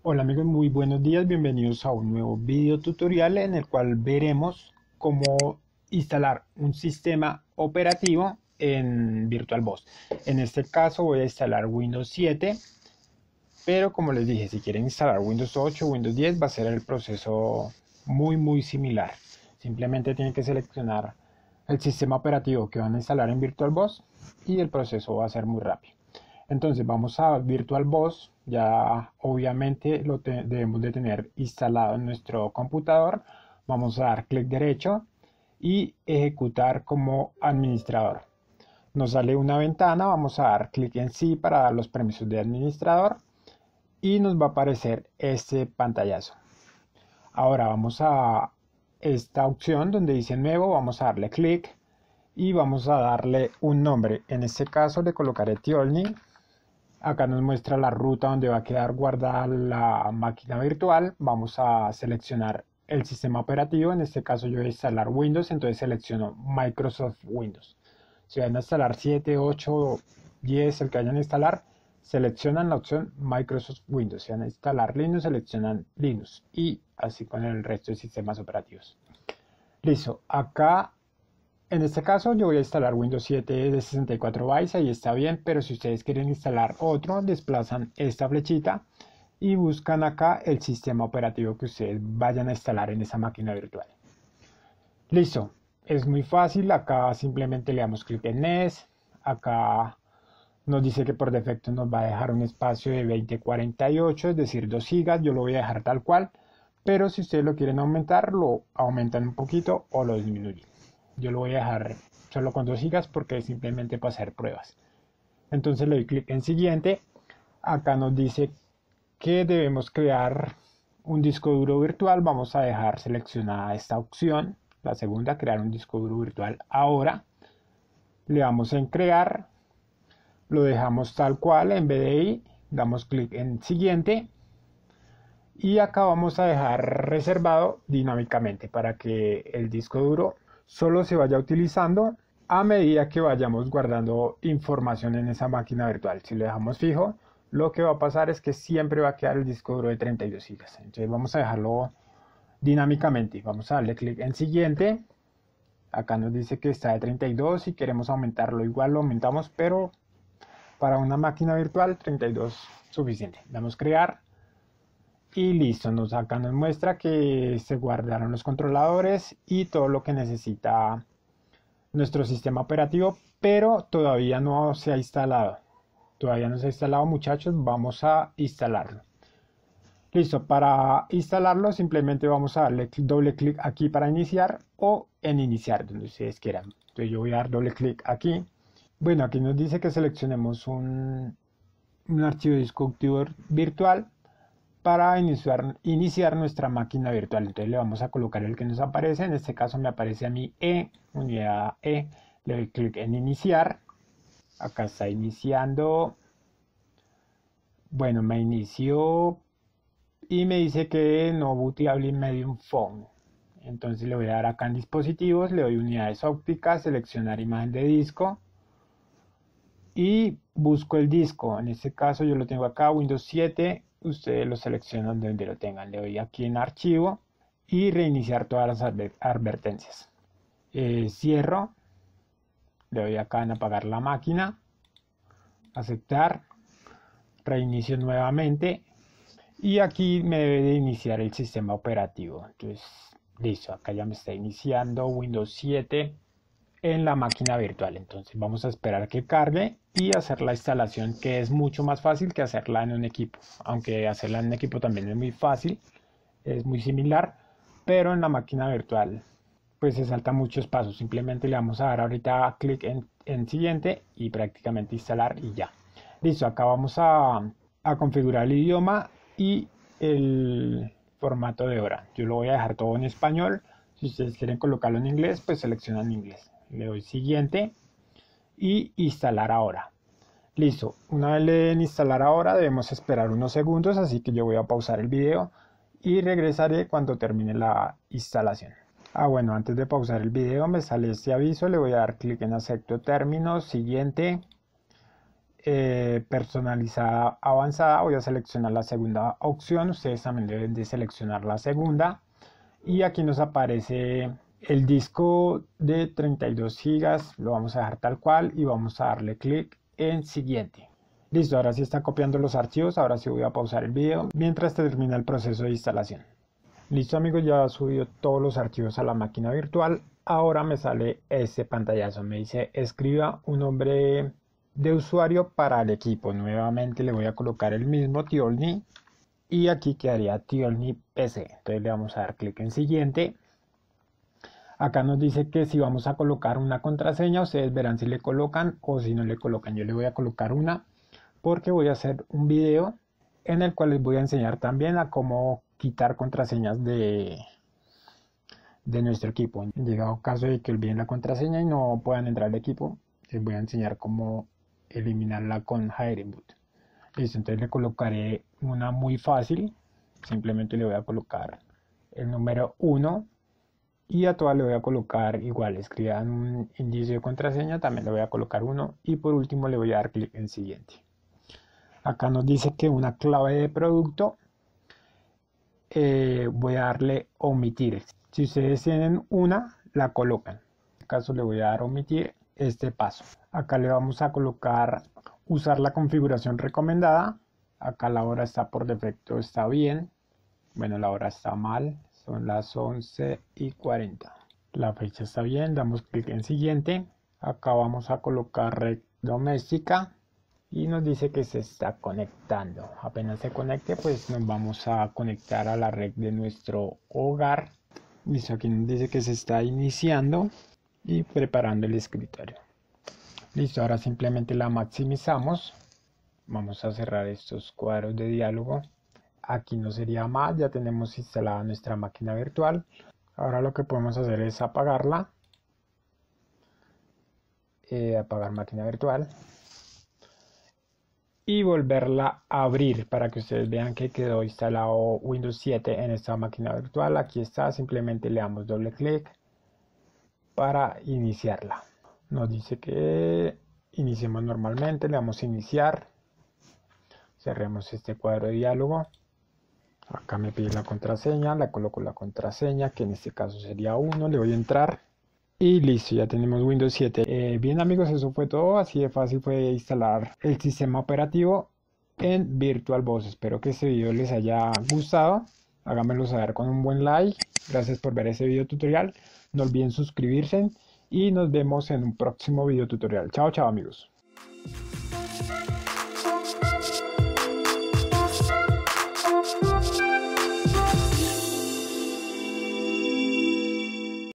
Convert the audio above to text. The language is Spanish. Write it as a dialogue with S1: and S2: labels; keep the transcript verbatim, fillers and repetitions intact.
S1: Hola amigos, muy buenos días, bienvenidos a un nuevo video tutorial en el cual veremos cómo instalar un sistema operativo en VirtualBox. En este caso voy a instalar Windows siete, pero como les dije, si quieren instalar Windows ocho o Windows diez va a ser el proceso muy muy similar. Simplemente tienen que seleccionar el sistema operativo que van a instalar en VirtualBox y el proceso va a ser muy rápido. Entonces vamos a VirtualBox, ya obviamente lo debemos de tener instalado en nuestro computador. Vamos a dar clic derecho y ejecutar como administrador. Nos sale una ventana, vamos a dar clic en sí para dar los permisos de administrador y nos va a aparecer este pantallazo. Ahora vamos a esta opción donde dice nuevo, vamos a darle clic y vamos a darle un nombre. En este caso le colocaré Tiolni. Acá nos muestra la ruta donde va a quedar guardada la máquina virtual. Vamos a seleccionar el sistema operativo. En este caso yo voy a instalar Windows, entonces selecciono Microsoft Windows. Si van a instalar siete, ocho, diez, el que vayan a instalar, seleccionan la opción Microsoft Windows. Si van a instalar Linux, seleccionan Linux. Y así con el resto de sistemas operativos. Listo, acá en este caso yo voy a instalar Windows siete de sesenta y cuatro bytes, ahí está bien, pero si ustedes quieren instalar otro, desplazan esta flechita y buscan acá el sistema operativo que ustedes vayan a instalar en esa máquina virtual. Listo, es muy fácil, acá simplemente le damos clic en Next, acá nos dice que por defecto nos va a dejar un espacio de veinte cuarenta y ocho, es decir, dos gigas, yo lo voy a dejar tal cual, pero si ustedes lo quieren aumentar, lo aumentan un poquito o lo disminuyen. Yo lo voy a dejar solo con dos gigas porque es simplemente para hacer pruebas. Entonces le doy clic en siguiente. Acá nos dice que debemos crear un disco duro virtual. Vamos a dejar seleccionada esta opción. La segunda, crear un disco duro virtual ahora. Le damos en crear. Lo dejamos tal cual en B D I. Damos clic en siguiente. Y acá vamos a dejar reservado dinámicamente para que el disco duro solo se vaya utilizando a medida que vayamos guardando información en esa máquina virtual. Si lo dejamos fijo, lo que va a pasar es que siempre va a quedar el disco duro de treinta y dos gigas. Entonces vamos a dejarlo dinámicamente. Vamos a darle clic en siguiente. Acá nos dice que está de treinta y dos. Si queremos aumentarlo, igual lo aumentamos, pero para una máquina virtual treinta y dos es suficiente. Damos crear. Y listo, nos, acá nos muestra que se guardaron los controladores y todo lo que necesita nuestro sistema operativo, pero todavía no se ha instalado. Todavía no se ha instalado, muchachos, vamos a instalarlo. Listo, para instalarlo simplemente vamos a darle doble clic aquí para iniciar o en iniciar, donde ustedes quieran. Entonces yo voy a dar doble clic aquí. Bueno, aquí nos dice que seleccionemos un, un archivo discutivo virtual para iniciar, iniciar nuestra máquina virtual. Entonces le vamos a colocar el que nos aparece. En este caso me aparece a mí E, unidad E. Le doy clic en iniciar. Acá está iniciando. Bueno, me inició y me dice que no bootable medium phone. Entonces le voy a dar acá en dispositivos, le doy unidades ópticas, seleccionar imagen de disco y busco el disco. En este caso yo lo tengo acá, Windows siete. Ustedes lo seleccionan donde lo tengan. Le doy aquí en archivo y reiniciar todas las adver advertencias. Eh, cierro. Le doy acá en apagar la máquina. Aceptar. Reinicio nuevamente. Y aquí me debe de iniciar el sistema operativo. Entonces, listo. Acá ya me está iniciando Windows siete en la máquina virtual. Entonces vamos a esperar a que cargue y hacer la instalación, que es mucho más fácil que hacerla en un equipo, aunque hacerla en un equipo también es muy fácil, es muy similar, pero en la máquina virtual pues se saltan muchos pasos. Simplemente le vamos a dar ahorita clic en, en siguiente y prácticamente instalar y ya. Listo, acá vamos a, a configurar el idioma y el formato de hora. Yo lo voy a dejar todo en español. Si ustedes quieren colocarlo en inglés, pues seleccionan inglés. Le doy siguiente y instalar ahora. Listo, una vez le den instalar ahora debemos esperar unos segundos, así que yo voy a pausar el video y regresaré cuando termine la instalación. Ah bueno, antes de pausar el video me sale este aviso, le voy a dar clic en acepto términos, siguiente eh, personalizada avanzada, voy a seleccionar la segunda opción. Ustedes también deben de seleccionar la segunda. Y aquí nos aparece el disco de treinta y dos gigas, lo vamos a dejar tal cual y vamos a darle clic en siguiente. Listo, ahora sí está copiando los archivos. Ahora sí voy a pausar el video mientras termina el proceso de instalación. Listo amigos, ya he subido todos los archivos a la máquina virtual. Ahora me sale este pantallazo, me dice escriba un nombre de usuario para el equipo. Nuevamente le voy a colocar el mismo, Tiolni, y aquí quedaría Tiolni P C. Entonces le vamos a dar clic en siguiente. Acá nos dice que si vamos a colocar una contraseña, ustedes verán si le colocan o si no le colocan. Yo le voy a colocar una porque voy a hacer un video en el cual les voy a enseñar también a cómo quitar contraseñas de, de nuestro equipo. En llegado caso de que olviden la contraseña y no puedan entrar al equipo, les voy a enseñar cómo eliminarla con Hirenboot. Listo, entonces le colocaré una muy fácil. Simplemente le voy a colocar el número uno y a todas le voy a colocar igual. Escriban un indicio de contraseña, también le voy a colocar uno y por último le voy a dar clic en siguiente. Acá nos dice que una clave de producto. Eh, voy a darle omitir. Si ustedes tienen una, la colocan. En este caso le voy a dar omitir este paso. Acá le vamos a colocar usar la configuración recomendada. Acá la hora está por defecto, está bien. Bueno, la hora está mal, son las once y cuarenta. La fecha está bien, damos clic en siguiente. Acá vamos a colocar red doméstica. Y nos dice que se está conectando. Apenas se conecte, pues nos vamos a conectar a la red de nuestro hogar. Listo, aquí nos dice que se está iniciando y preparando el escritorio. Listo, ahora simplemente la maximizamos. Vamos a cerrar estos cuadros de diálogo. Aquí no sería más, ya tenemos instalada nuestra máquina virtual. Ahora lo que podemos hacer es apagarla. Eh, apagar máquina virtual. Y volverla a abrir para que ustedes vean que quedó instalado Windows siete en esta máquina virtual. Aquí está, simplemente le damos doble clic para iniciarla. Nos dice que iniciemos normalmente, le damos a iniciar. Cerremos este cuadro de diálogo. Acá me pide la contraseña, le coloco la contraseña, que en este caso sería uno, le voy a entrar. Y listo, ya tenemos Windows siete. Eh, bien amigos, eso fue todo. Así de fácil fue instalar el sistema operativo en VirtualBox. Espero que este video les haya gustado. Háganmelo saber con un buen like. Gracias por ver este video tutorial. No olviden suscribirse y nos vemos en un próximo video tutorial. Chao, chao amigos.